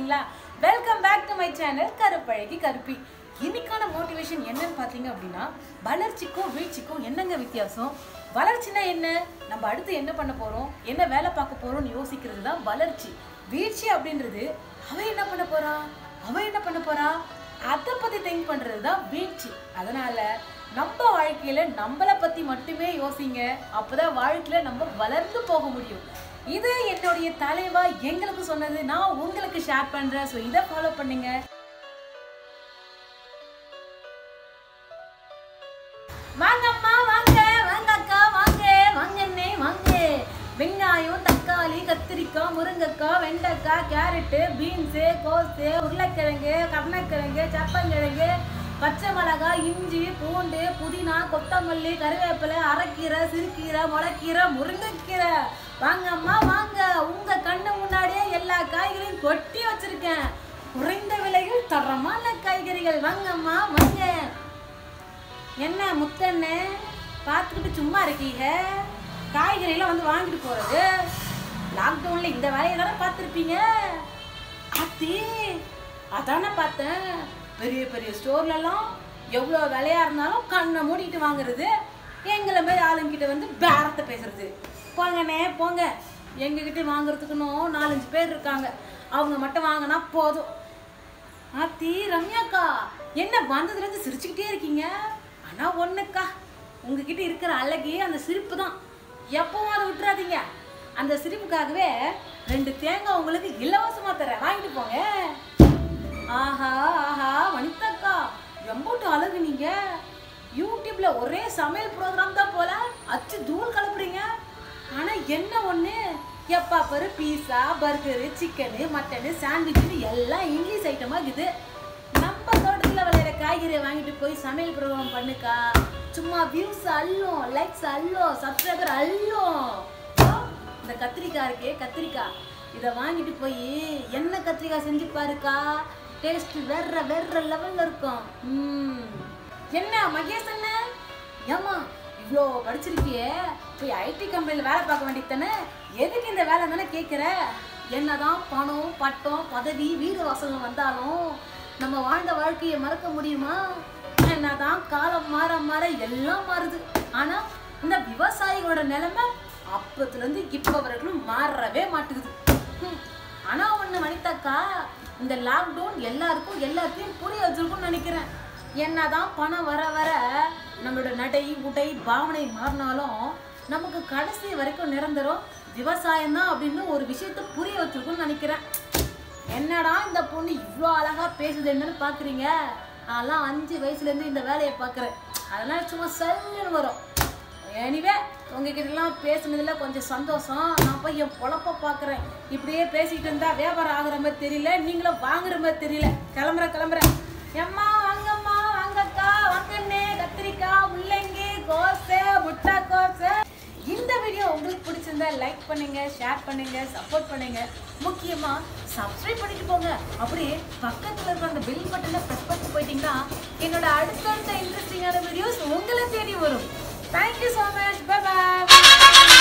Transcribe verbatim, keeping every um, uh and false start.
இருக்கீங்களா? Welcome back to my channel Karuppazhagi Karuppi. இன்னைக்கான motivation என்னன்னு பார்த்தீங்க அப்படின்னா, வளர்ச்சிக்கும் வீழ்ச்சிக்கும் என்னங்க வித்தியாசம்? வளர்ச்சினா என்ன? நம்ம அடுத்து என்ன பண்ண போறோம், என்ன வேலை பார்க்க போறோம்னு யோசிக்கிறது தான் வளர்ச்சி. வீழ்ச்சி அப்படின்றது அவன் என்ன பண்ண போறா, அவன் என்ன பண்ண போறா, அதை பத்தி திங்க் பண்றது தான் வீழ்ச்சி. அதனால நம்ம வாழ்க்கையில நம்மளை பத்தி மட்டுமே யோசிங்க. அப்பதான் வாழ்க்கையில நம்ம வளர்ந்து போக முடியும். இது என்னுடைய தலைவா எங்களுக்கு சொன்னது, நான் உங்களுக்கு ஷேர் பண்றேன். ஸோ இதை ஃபாலோ பண்ணுங்க. வாங்கம்மா வாங்க, வாங்க அக்கா வாங்க, வாங்கண்ணே வாங்க. வெங்காயம், தக்காளி, கத்திரிக்காய், முருங்கைக்காய், வெண்டைக்காய், கேரட்டு, பீன்ஸு, கோஸு, உருளைக்கிழங்கு, கருணக்கிழங்கு, சப்பங்கிழங்கு, பச்சை மிளகாய், இஞ்சி, பூண்டு, புதினா, கொத்தமல்லி, கருவேப்பிலை, அரைக்கீரை, சிறுக்கீரை, முளைக்கீரை, முருங்கைக்கீரை. வாங்கம்மா வாங்க, உங்க கண்ணு முன்னாடியே எல்லா காய்கறியும் கொட்டி வச்சிருக்கேன். குறைந்த விலையில் தரமான காய்கறிகள். வாங்கம்மா வாங்க. என்ன முத்தண்ணே பார்த்துக்கிட்டு சும்மா இருக்கீங்க? காய்கறியெல்லாம் வந்து வாங்கிட்டு போறது லாக்டவுன்ல இந்த வேலையை தானே பார்த்துருப்பீங்க. அத்தி அதானே பார்த்தேன். பெரிய பெரிய ஸ்டோர்லலாம் எவ்வளோ விலையா இருந்தாலும் கண்ணை மூடிட்டு வாங்குறது, எங்களை மாதிரி ஆளுங்கிட்ட வந்து பேரத்தை பேசுறது. போங்கண்ணே போங்க, எங்ககிட்ட வாங்குறதுக்குன்னும் நாலஞ்சு பேர் இருக்காங்க, அவங்க மட்டும் வாங்கினா போதும். ஆத்தி ரம்யாக்கா என்ன வந்ததுலேருந்து சிரிச்சுக்கிட்டே இருக்கீங்க? ஆனால் ஒன்றுக்கா, உங்ககிட்ட இருக்கிற அழகே அந்த சிரிப்பு தான். எப்பவும் அதை விட்டுறாதீங்க. அந்த சிரிப்புக்காகவே ரெண்டு தேங்காய் உங்களுக்கு இலவசமாக தரேன், வாங்கிட்டு போங்க. ஆஹா ஆஹா வனிதாக்கா, எம்போட்டு அழகு நீங்க. யூடியூப்ல ஒரே சமையல் ப்ரோக்ராம் தான் போல, அச்சு தூள் கலப்புறீங்க. ஆனா என்ன ஒண்ணு, எப்பா பாரு பீஸா, பர்கரு, சிக்கனு, மட்டனு, சாண்ட்விட்னு எல்லாம் இங்கிலீஷ் ஐட்டமா இருக்குது. நம்ம தோட்டத்துல விளையிற காய்கறியை வாங்கிட்டு போய் சமையல் ப்ரோக்ராம் பண்ணுக்கா. சும்மா வியூஸ் அள்ளும், லைக்ஸ் அள்ளும், சப்ஸ்கிரைபர் அள்ளும். இந்த கத்திரிக்காய் இருக்கே கத்திரிக்காய், இதை வாங்கிட்டு போய் என்ன கத்திரிக்காய் செஞ்சு பாருக்கா, டேஸ்ட் வேற வேற லெவல்ல இருக்கும். ம் என்ன மகேஷ் அண்ணா, ஏமா இவ்வளோ படிச்சிருக்கியே, போய் ஐடி கம்பெனியில் வேலை பார்க்க வேண்டியது தானே, எதுக்கு இந்த வேலை தானே கேட்குற? என்னதான் பணம், பட்டம், பதவி, வீடு வாசல் வந்தாலும் நம்ம வாழ்ந்த வாழ்க்கையை மறக்க முடியுமா? என்னதான் காலம் மாற மாற எல்லாம் மாறுது. ஆனால் இந்த விவசாயிகளோட நிலைமை அப்பத்துலேருந்து இப்போ வரைக்கும் மாறவே மாட்டுக்குது. ஆனால் ஒன்று வனிதாக்கா, இந்த லாக்டவுன் எல்லாருக்கும் எல்லாத்தையும் புரிய வச்சிருக்கும்னு நினைக்கிறேன். என்னதான் பணம் வர வர நம்மளோட நடை, உடை, பாவனை மாறினாலும் நமக்கு கடைசி வரைக்கும் நிரந்தரம் விவசாயம் தான் அப்படின்னு ஒரு விஷயத்த புரிய வச்சிருக்கும்னு நினைக்கிறேன். என்னடா இந்த பொண்ணு இவ்வளோ அழகா பேசுது என்னன்னு பார்க்குறீங்க? அதெல்லாம் அஞ்சு வயசுலேருந்து இந்த வேலையை பார்க்குறேன், அதெல்லாம் சும்மா சல்லுன்னு வரும். எனிவே உங்ககிட்டலாம் பேசுனதுல கொஞ்சம் சந்தோஷம். நான் போய் என் பொழப்ப பார்க்குறேன். இப்படியே பேசிக்கிட்டு இருந்தா வியாபாரம் ஆகுற மாதிரி தெரியல, நீங்களும் வாங்குற மாதிரி தெரியல. கிளம்புற கிளம்புறேன். எம்மா வாங்கம்மா வாங்கக்கா, வாங்கண்ணே, கத்திரிக்காய், முள்ளங்கி, கோசை, முட்டை கோசை. இந்த வீடியோ உங்களுக்கு பிடிச்சிருந்தா லைக் பண்ணுங்க, ஷேர் பண்ணுங்க, சப்போர்ட் பண்ணுங்க. முக்கியமா சப்ஸ்கிரைப் பண்ணிட்டு போங்க. அப்படியே பக்கத்துல இருக்க அந்த பெல் பட்டனை பிரஸ் பண்ணிட்டு போயிட்டீங்கன்னா என்னோட அடுத்தடுத்த இன்ட்ரெஸ்டிங்கான வீடியோஸ் உங்களை தேடி வரும். Thank you so much. Bye bye.